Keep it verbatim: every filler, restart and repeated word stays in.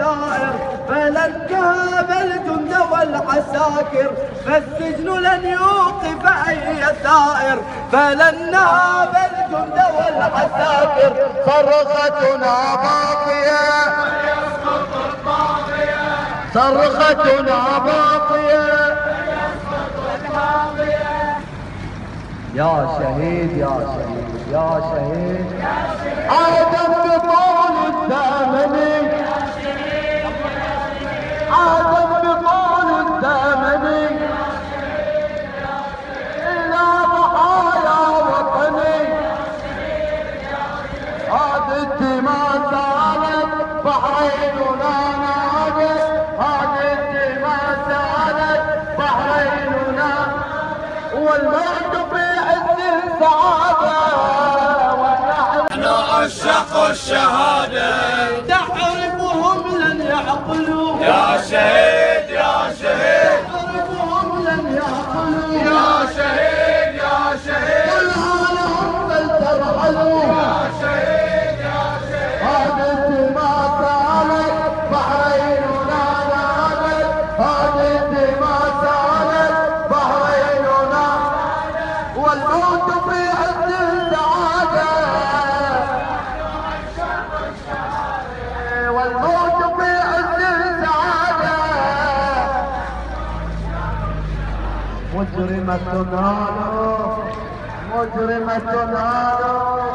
الثائر، فلن كاب الجند والعساكر، فالسجن لن يوقف أي ثائر، فلن نهاب الجند والعساكر. صرختنا باقية يسقط الطاغية، صرختنا باقية يسقط الطاغية. يا شهيد يا شهيد يا شهيد عادم بطول الثمن، عادم بطول الثمن إلى ضحايا وطني. هذه الدماء سالت بحريننا نادت، هذه الدماء سالت بحريننا، والموت في عز السعادة ونحن عشاق الشهادة. تعرفهم لن يعقلوا يا شهيد يا شهيد تعرفهم لن يعقلوا يا شهيد يا شهيد. قلها لهم فلترحلوا يا شهيد يا شهيد. هذه الدماء سالت بحريننا نادت، هذه الدماء سالت بحريننا، والموت في عز السعادة، والموت في عز السعادة. مجرمة نار، مجرمة نار.